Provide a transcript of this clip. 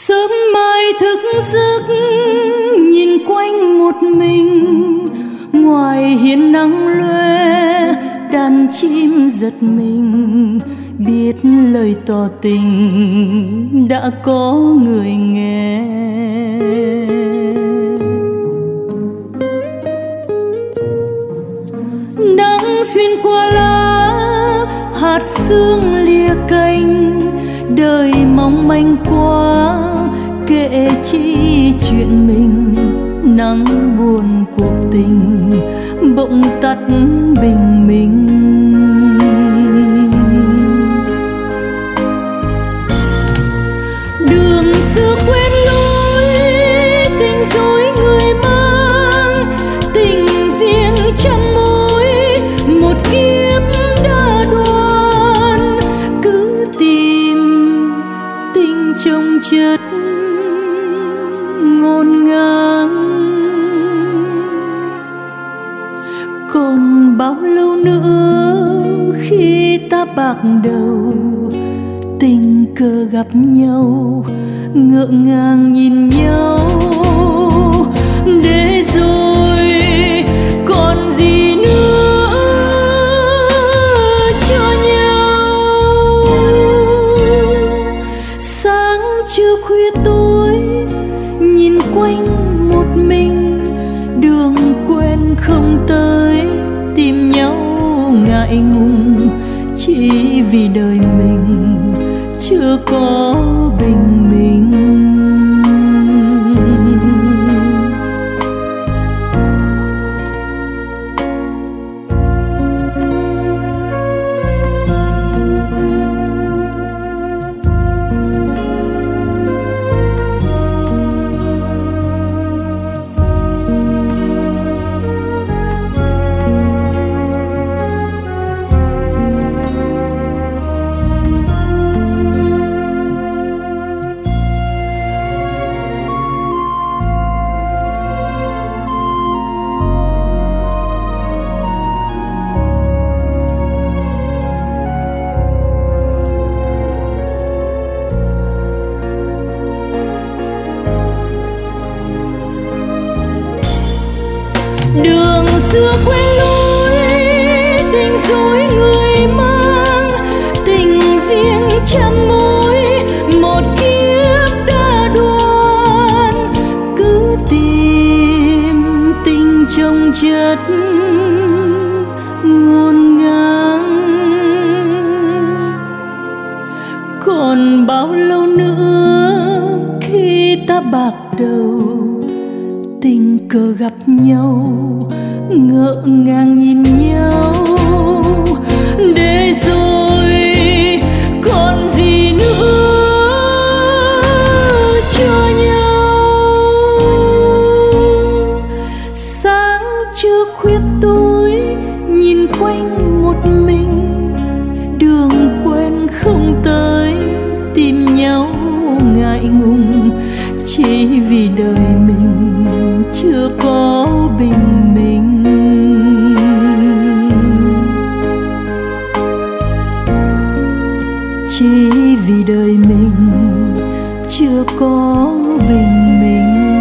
Sớm mai thức giấc nhìn quanh một mình, ngoài hiên nắng loe đàn chim giật mình, biết lời tỏ tình đã có người nghe. Nắng xuyên qua lá, hạt sương lìa cành, đời mong manh quá kể chi chuyện mình. Nắng buồn cuộc tình bỗng tắt bình minh. Đường xưa quên lối, tình dối người mang, tình riêng trăm mối, một kiếp đã đoan. Cứ tìm tình chồng chất ngổn ngang, còn bao lâu nữa khi ta bạc đầu, tình cờ gặp nhau ngỡ ngàng nhìn nhau. Để rồi còn gì nữa cho nhau. Sáng trưa khuya tối nhìn quanh một mình, đường quen không tới tìm nhau ngại ngùng, chỉ vì đời mình chưa có bình minh. Đường xưa quên lối, tình dối người mang, tình riêng trăm mối, một kiếp đã đoan. Cứ tìm tình chồng chất ngổn ngang, còn bao lâu nữa khi ta bạc đầu, tình cờ gặp nhau ngỡ ngàng nhìn nhau. Để rồi còn gì nữa cho nhau. Sáng trưa khuya tối nhìn quanh một mình, đường quen không tới tìm nhau ngại ngùng, chỉ vì đời mình chưa có bình minh. Chỉ vì đời mình chưa có bình minh.